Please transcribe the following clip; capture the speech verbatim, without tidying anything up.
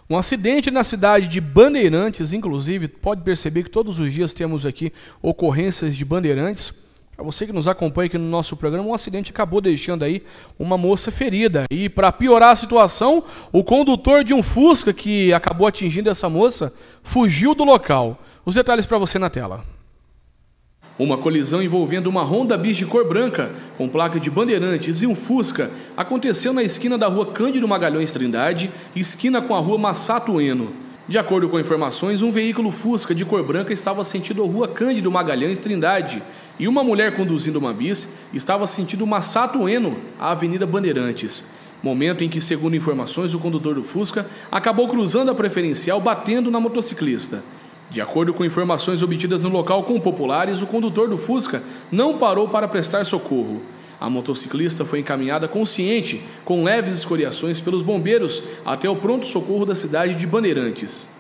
Um acidente na cidade de Bandeirantes, inclusive, pode perceber que todos os dias temos aqui ocorrências de Bandeirantes. Para você que nos acompanha aqui no nosso programa, um acidente acabou deixando aí uma moça ferida. E para piorar a situação, o condutor de um Fusca que acabou atingindo essa moça fugiu do local. Os detalhes para você na tela. Uma colisão envolvendo uma Honda Bis de cor branca, com placa de Bandeirantes, e um Fusca aconteceu na esquina da rua Cândido Magalhães Trindade, esquina com a rua Massato Eno. De acordo com informações, um veículo Fusca de cor branca estava sentido a rua Cândido Magalhães Trindade e uma mulher conduzindo uma Bis estava sentido Massato Eno, a Avenida Bandeirantes. Momento em que, segundo informações, o condutor do Fusca acabou cruzando a preferencial batendo na motociclista. De acordo com informações obtidas no local com populares, o condutor do Fusca não parou para prestar socorro. A motociclista foi encaminhada consciente, com leves escoriações pelos bombeiros, até o pronto-socorro da cidade de Bandeirantes.